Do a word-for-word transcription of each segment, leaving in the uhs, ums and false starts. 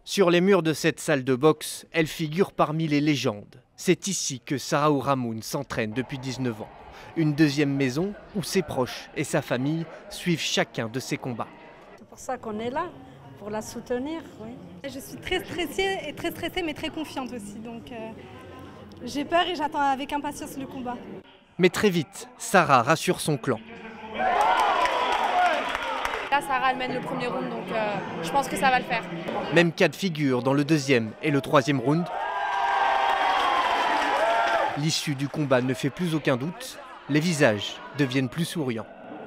Sur les murs de cette salle de boxe, elle figure parmi les légendes. C'est ici que Sarah Ourahmoune s'entraîne depuis dix-neuf ans. Une deuxième maison où ses proches et sa famille suivent chacun de ses combats. C'est pour ça qu'on est là, pour la soutenir. Oui. Je suis très stressée, et très stressée mais très confiante aussi. Donc euh, j'ai peur et j'attends avec impatience le combat. Mais très vite, Sarah rassure son clan. Là, Sarah, elle mène le premier round, donc euh, je pense que ça va le faire. Même cas de figure dans le deuxième et le troisième round. L'issue du combat ne fait plus aucun doute. Les visages deviennent plus souriants.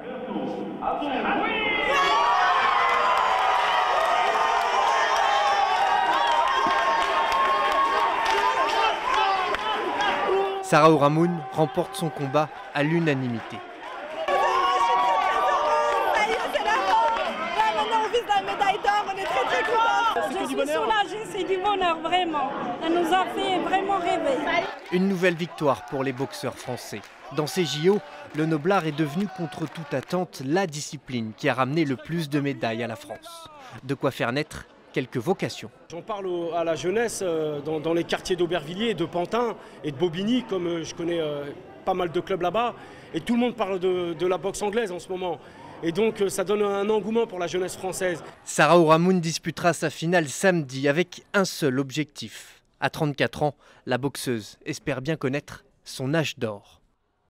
Sarah Ourahmoune remporte son combat à l'unanimité. Je suis soulagée, c'est du bonheur, vraiment. Elle nous a fait vraiment rêver. Une nouvelle victoire pour les boxeurs français. Dans ces J O, le noblard est devenu contre toute attente la discipline qui a ramené le plus de médailles à la France. De quoi faire naître quelques vocations. J'en parle à la jeunesse dans, dans les quartiers d'Aubervilliers, de Pantin et de Bobigny, comme je connais pas mal de clubs là-bas. Et tout le monde parle de, de la boxe anglaise en ce moment. Et donc ça donne un engouement pour la jeunesse française. Sarah Ourahmoune disputera sa finale samedi avec un seul objectif. À trente-quatre ans, la boxeuse espère bien connaître son âge d'or.